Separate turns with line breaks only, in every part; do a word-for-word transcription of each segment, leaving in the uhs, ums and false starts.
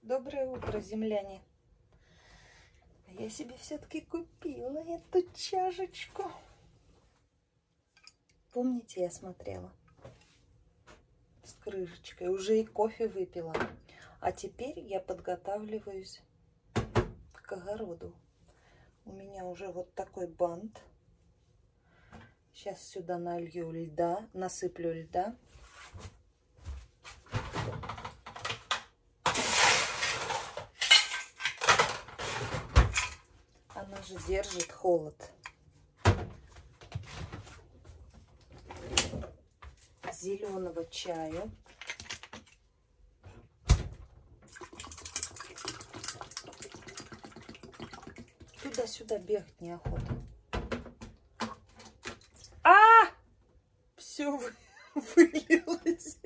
Доброе утро, земляне. Я себе все-таки купила эту чашечку. Помните, я смотрела с крышечкой, уже и кофе выпила. А теперь я подготавливаюсь к огороду. У меня уже вот такой бант. Сейчас сюда налью льда, насыплю льда. Она же держит холод. Зеленого чаю. Туда-сюда бегать неохота. А! Все вылилось.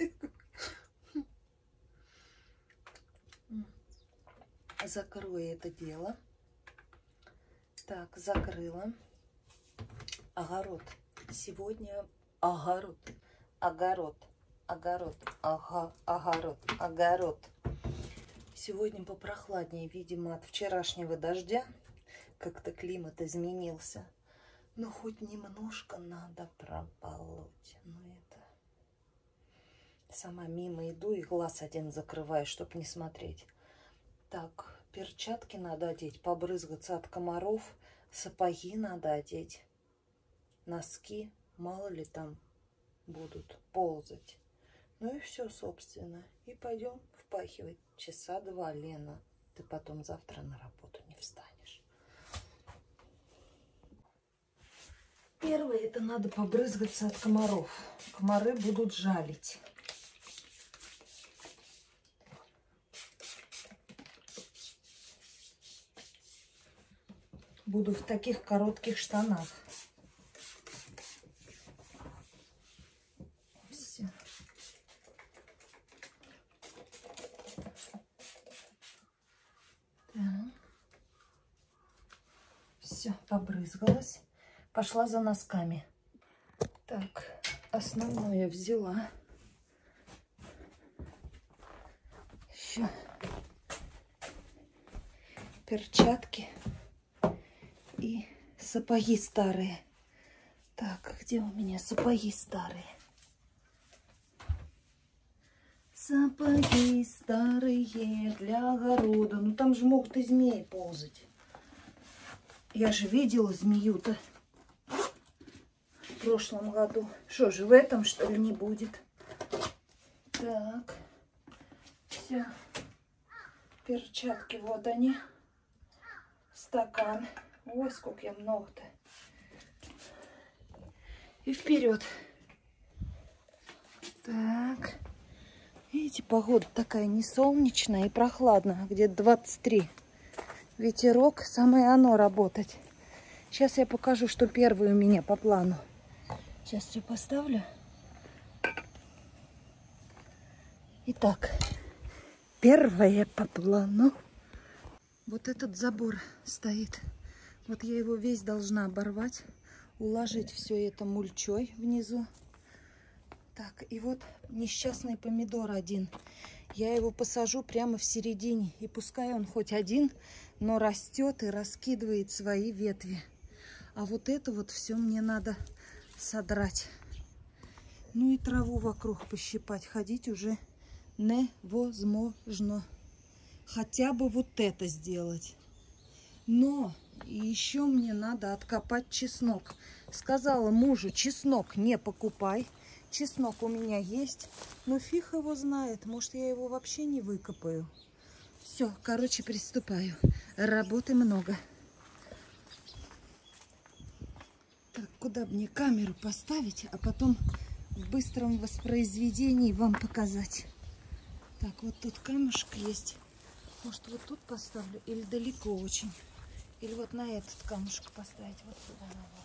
Закрою это дело. Так, закрыла. Огород. Сегодня огород. Огород. Огород. Ага, огород. Огород. Сегодня попрохладнее, видимо, от вчерашнего дождя. Как-то климат изменился. Но хоть немножко надо прополоть. Ну это... Сама мимо иду и глаз один закрываю, чтобы не смотреть. Так, перчатки надо одеть, побрызгаться от комаров. Сапоги надо одеть. Носки, мало ли там будут ползать. Ну и все, собственно. И пойдем впахивать. Часа два, Лена. Ты потом завтра на работу не встанешь. Первое, это надо побрызгаться от комаров. Комары будут жалить. Буду в таких коротких штанах. Все. Так. Все, побрызгалась. Пошла за носками. Так, основное взяла. Еще перчатки. И сапоги старые. Так, где у меня сапоги старые? Сапоги старые для огорода. Ну там же могут и змеи ползать. Я же видела змею-то в прошлом году. Что же, в этом что ли не будет? Так, все. Перчатки, вот они. Стакан. Ой, сколько я много-то. И вперед. Так. Видите, погода такая не солнечная и прохладная. Где-то двадцать три. Ветерок, самое оно работать. Сейчас я покажу, что первый у меня по плану. Сейчас все поставлю. Итак, первое по плану. Вот этот забор стоит. Вот я его весь должна оборвать, уложить все это мульчой внизу. Так, и вот несчастный помидор один. Я его посажу прямо в середине. И пускай он хоть один, но растет и раскидывает свои ветви. А вот это вот все мне надо содрать. Ну и траву вокруг пощипать. Ходить уже невозможно. Хотя бы вот это сделать. Но... И еще мне надо откопать чеснок. Сказала мужу, чеснок не покупай. Чеснок у меня есть. Но фиг его знает. Может, я его вообще не выкопаю. Все, короче, приступаю. Работы много. Так, куда мне камеру поставить, а потом в быстром воспроизведении вам показать. Так, вот тут камушек есть. Может, вот тут поставлю или далеко очень. Или вот на этот камушек поставить. Вот сюда, наверное.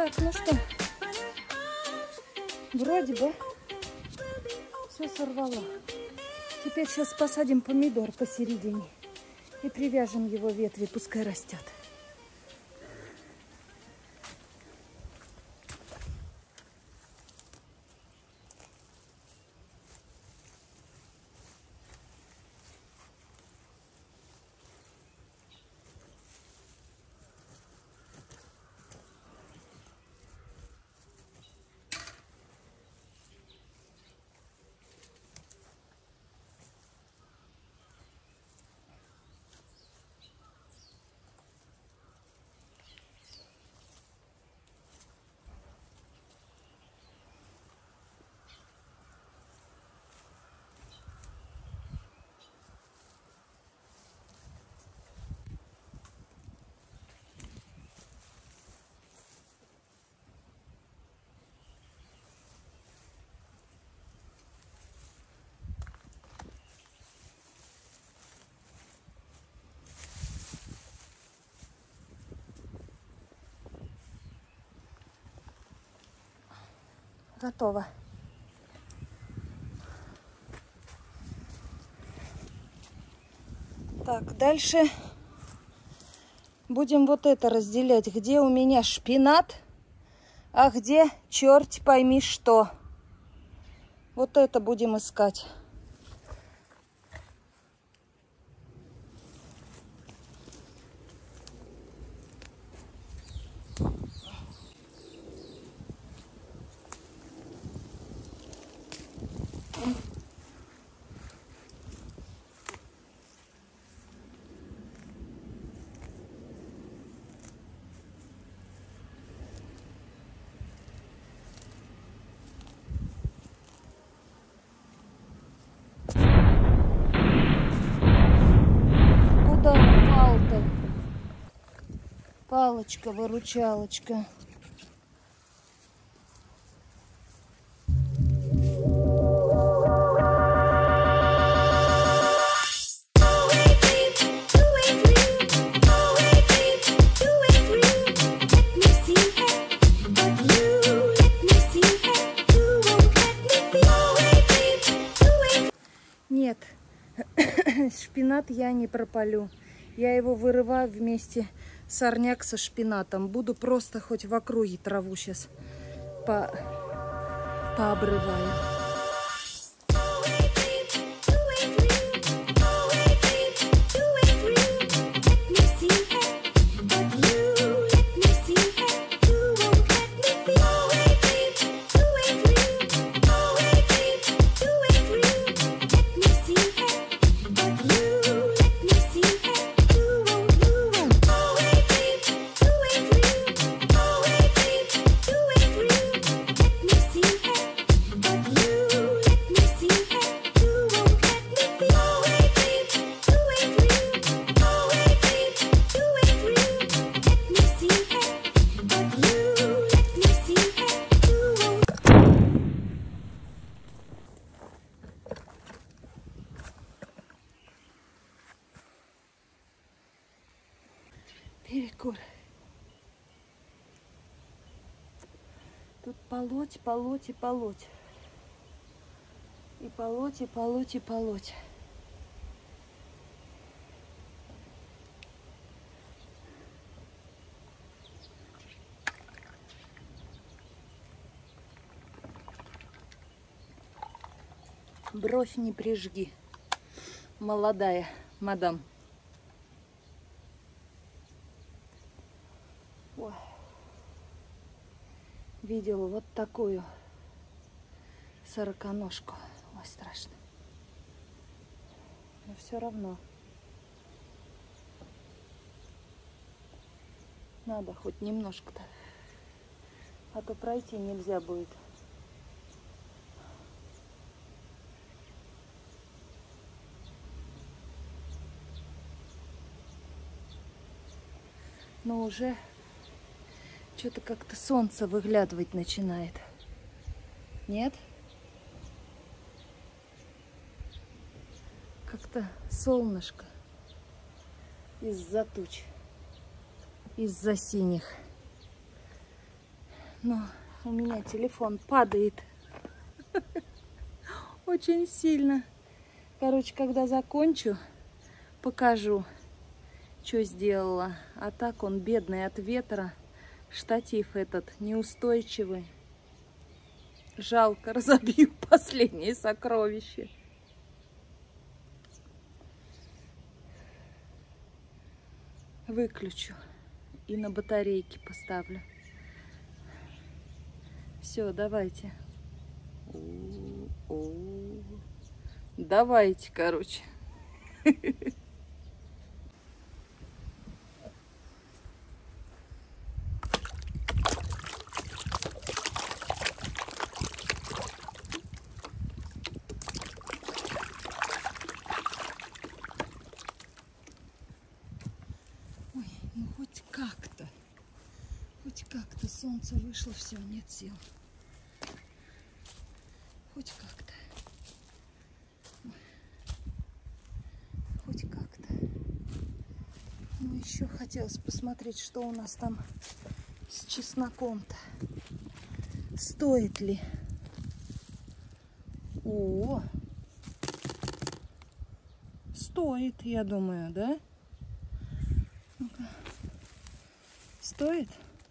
Так, ну что, вроде бы все сорвало. Теперь сейчас посадим помидор посередине и привяжем его ветви, пускай растет. Готово. Так, дальше будем вот это разделять. Где у меня шпинат, а где черт пойми что. Вот это будем искать. Палочка-выручалочка. Нет, шпинат я не пропалю. Я его вырываю вместе сорняк со шпинатом. Буду просто хоть в округе траву сейчас по... пообрываю. Перекур. Тут полоть, полоть и полоть. И полоть, и полоть, и полоть. Бровь не прижги, молодая мадам. Ой. Видела вот такую сороконожку. Ой, страшно. Но все равно надо хоть немножко-то, а то пройти нельзя будет. Но уже что-то как-то солнце выглядывать начинает. Нет? Как-то солнышко из-за туч, из-за синих Но у меня телефон падает очень сильно. Короче, когда закончу, покажу, что сделала. А так он бедный от ветра. Штатив этот неустойчивый. Жалко, разобью последнее сокровище. Выключу и на батарейке поставлю. Все, давайте. О-о-о. Давайте, короче. Ой, ну хоть как-то. Хоть как-то солнце вышло, все, нет сил. Хоть как-то. Хоть как-то. Ну, еще хотелось посмотреть, что у нас там с чесноком-то. Стоит ли? О, стоит, я думаю, да? Ну-ка. Стоит?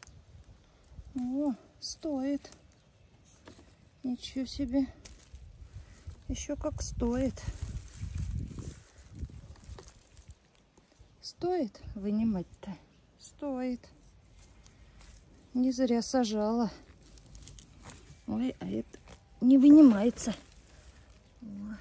О, стоит. Ничего себе. Еще как стоит. Стоит вынимать-то? Стоит. Не зря сажала. Ой, а это не вынимается. О.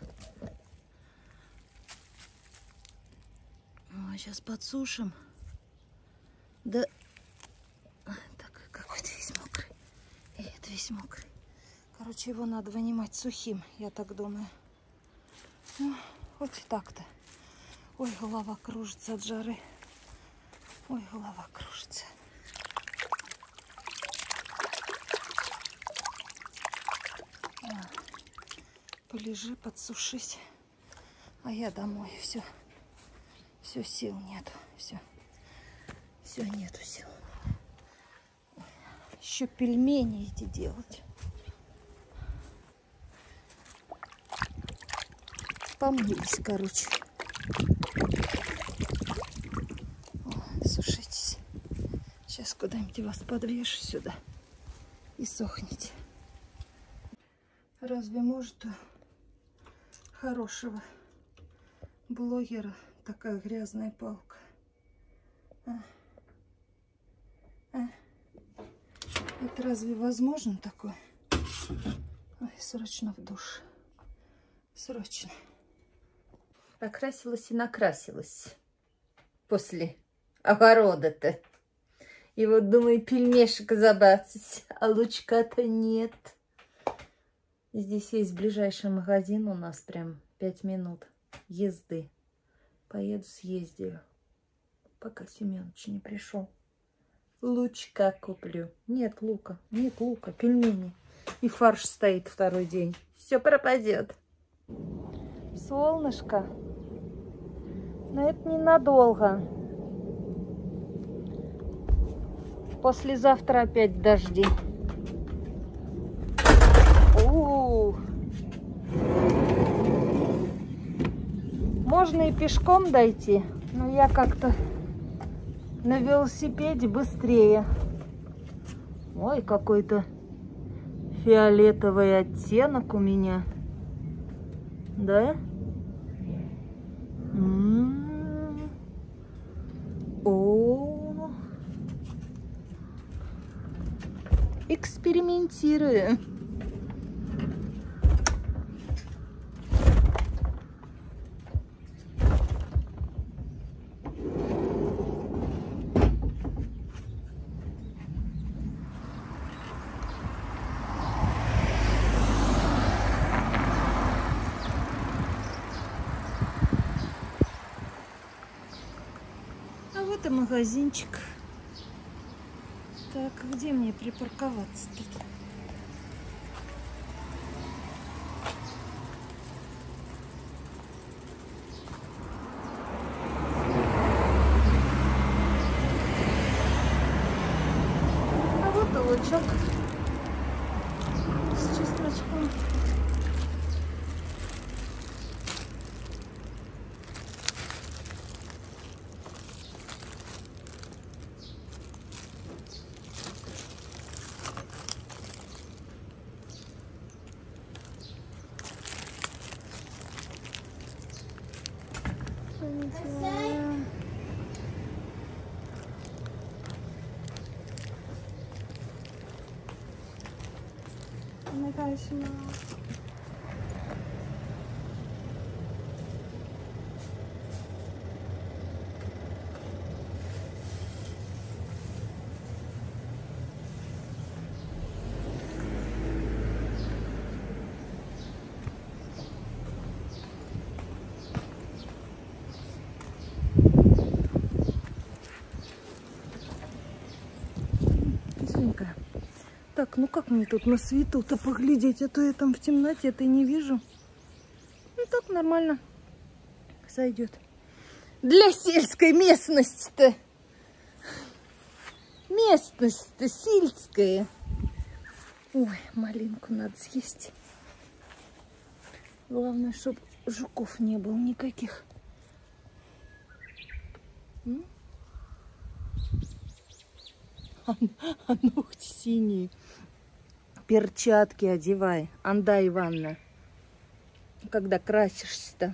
О, сейчас подсушим. Да. Так, какой-то весь мокрый. И это весь мокрый. Короче, его надо вынимать сухим, я так думаю. Ну, хоть так-то. Ой, голова кружится от жары. Ой, голова кружится. А, полежи, подсушись. А я домой. Все. Все, сил нету. Все. Все, нету сил. Ой, еще пельмени эти делать. Помылись, короче. О, сушитесь. Сейчас куда-нибудь вас подвешу сюда и сохните. Разве может у хорошего блогера такая грязная палка? А? А? Это разве возможно такое? Ой, срочно в душ. Срочно. Покрасилась и накрасилась после огорода-то. И вот думаю, пельмешек забацать, а лучка-то нет. Здесь есть ближайший магазин у нас, прям пять минут езды. Поеду съездию, пока Семенович не пришел. Лучка куплю. Нет лука, нет лука, пельмени. И фарш стоит второй день. Все пропадет. Солнышко. Но это ненадолго. Послезавтра опять дожди. У-у-у. Можно и пешком дойти, но я как-то на велосипеде быстрее. Ой, какой-то фиолетовый оттенок у меня. Да? М-м-м. О, экспериментируем. Это магазинчик. Так, где мне припарковаться тут? А вот и лучок. с чесночком. Так, ну как мне тут на свету-то поглядеть, а то я там в темноте-то не вижу. Ну так нормально сойдет. Для сельской местности-то. Местность-то сельская. Ой, малинку надо съесть. Главное, чтобы жуков не было никаких. М? А, а ногти синие. Перчатки одевай, Анда Ивановна. Когда красишься-то.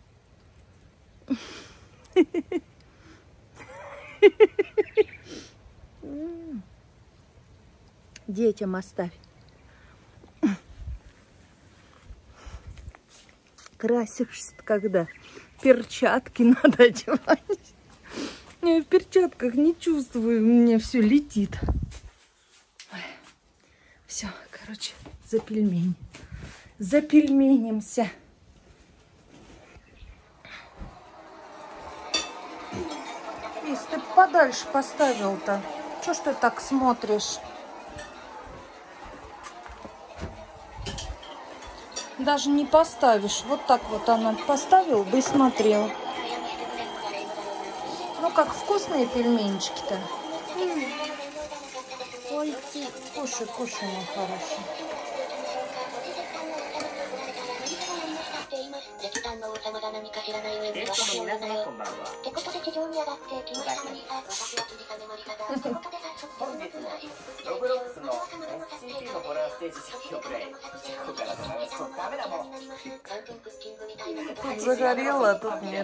Детям оставь. Красишься-то когда? Перчатки надо одевать. Я в перчатках не чувствую, у меня все летит. Все, короче, за пельмень. За пельменимся. Если ты подальше поставил-то, что ж ты так смотришь? Даже не поставишь. Вот так вот она поставил бы и смотрел. Ну, как вкусные пельменчики-то. Ой, кушай, кушай, мой хороший. Тут загорело, а тут нет.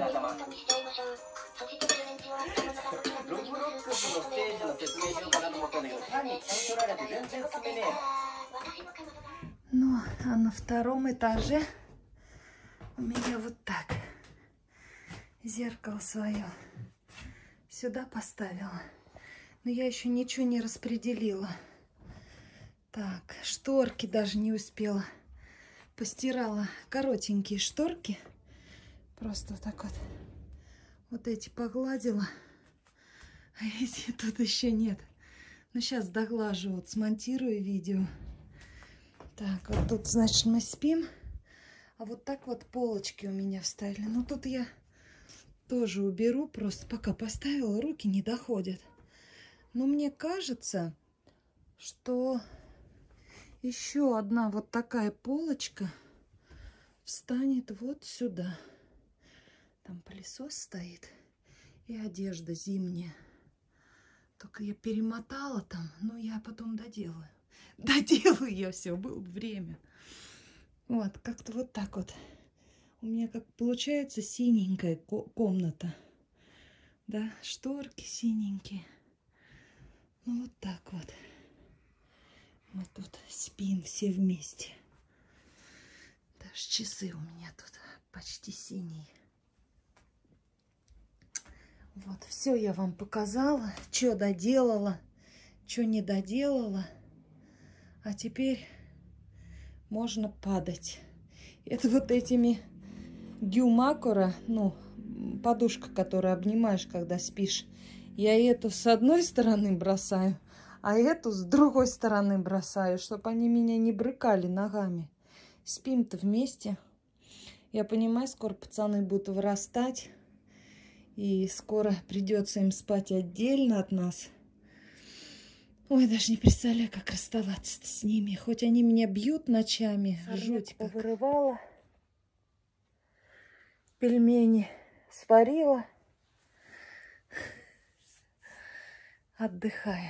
Ну, а на втором этаже у меня вот так зеркало свое сюда поставила. Но я еще ничего не распределила. Так, шторки даже не успела. Постирала коротенькие шторки. Просто вот так вот. Вот эти погладила. А эти тут еще нет. Ну, сейчас доглажу. Вот смонтирую видео. Так, вот тут, значит, мы спим. А вот так вот полочки у меня вставили. Ну, тут я тоже уберу. Просто пока поставила, руки не доходят. Но мне кажется, что еще одна вот такая полочка встанет вот сюда. Там пылесос стоит и одежда зимняя. Только я перемотала там, но я потом доделаю. Доделаю я все, было время. Вот, как-то вот так вот. У меня как получается синенькая комната. Да, шторки синенькие. Ну, вот так вот. Мы тут спим все вместе. Даже часы у меня тут почти синие. Вот, все я вам показала, что доделала, что не доделала. А теперь можно падать. Это вот этими гюмакура, ну, подушка, которую обнимаешь, когда спишь. Я эту с одной стороны бросаю, а эту с другой стороны бросаю, чтобы они меня не брыкали ногами. Спим-то вместе. Я понимаю, скоро пацаны будут вырастать. И скоро придется им спать отдельно от нас. Ой, даже не представляю, как расставаться с ними. Хоть они меня бьют ночами. Жуть как. Вырывала. Пельмени сварила. Отдыхаю.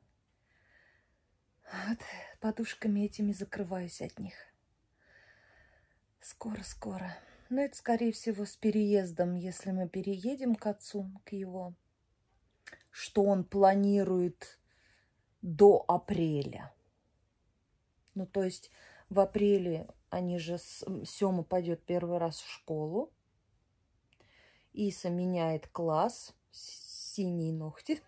Вот подушками этими закрываюсь от них. Скоро-скоро. Но это, скорее всего, с переездом, если мы переедем к отцу, к его, что он планирует до апреля. Ну, то есть в апреле они же, Сёма пойдет первый раз в школу. Иса меняет класс. Синие ногти.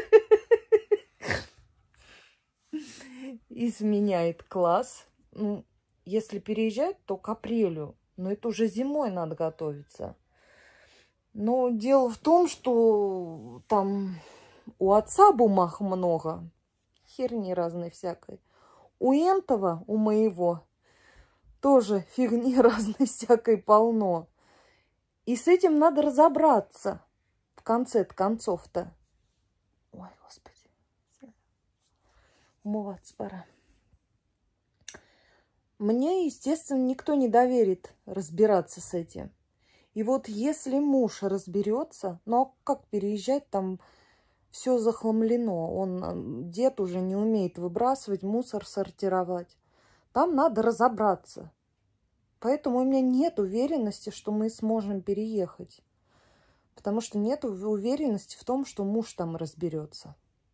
Иса меняет класс. Ну, если переезжать, то к апрелю. Но это уже зимой надо готовиться. Но дело в том, что там у отца бумаг много. Херни разной всякой. У Энтова, у моего, тоже фигни разной всякой полно. И с этим надо разобраться в конце-то концов-то. Ой, Господи. Умываться пора. Мне, естественно, никто не доверит разбираться с этим. И вот если муж разберется, ну а как переезжать, там все захламлено. Он, дед уже не умеет выбрасывать, мусор сортировать. Там надо разобраться. Поэтому у меня нет уверенности, что мы сможем переехать. Потому что нет уверенности в том, что муж там разберется.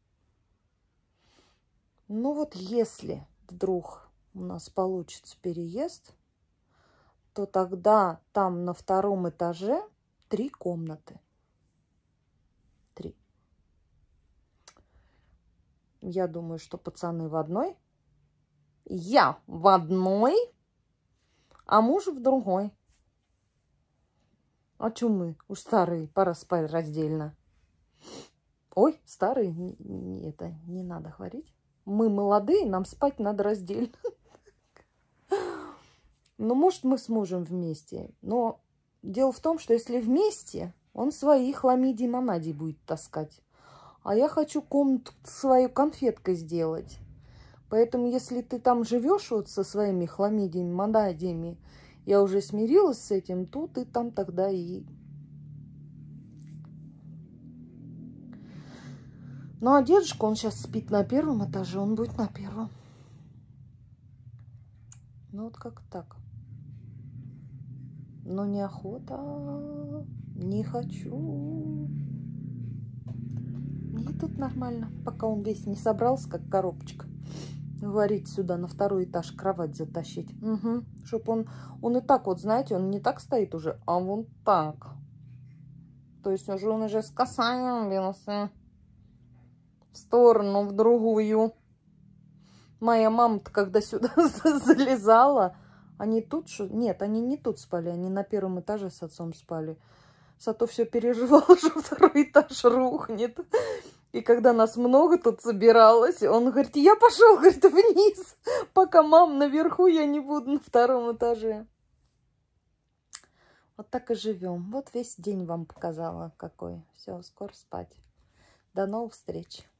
Ну вот если вдруг у нас получится переезд, то тогда там на втором этаже три комнаты. Три. Я думаю, что пацаны в одной, я в одной, а муж в другой. А чё мы? Уж старые, пора спать раздельно. Ой, старые, не, не, это не надо говорить. Мы молодые, нам спать надо раздельно. Ну, может, мы с мужем вместе. Но дело в том, что если вместе, он свои хламидии монадии будет таскать. А я хочу комнату свою конфеткой сделать. Поэтому, если ты там живешь вот со своими хламидиями, монадиями, я уже смирилась с этим, то ты там тогда и... Ну, а дедушка, он сейчас спит на первом этаже, он будет на первом. Ну, вот как так. Но неохота, не хочу. И тут нормально, пока он весь не собрался, как коробочка. Варить сюда на второй этаж кровать затащить. Угу. Чтоб он, он и так вот, знаете, он не так стоит уже, а вон так. То есть уже он уже с касанием бился в сторону, в другую. Моя мама-то, когда сюда залезала, они тут что? Нет, они не тут спали, они на первом этаже с отцом спали. Зато все переживала, что второй этаж рухнет. И когда нас много тут собиралось, он говорит, я пошел, говорит, вниз, пока мама наверху, я не буду на втором этаже. Вот так и живем. Вот весь день вам показала какой. Все, скоро спать. До новых встреч.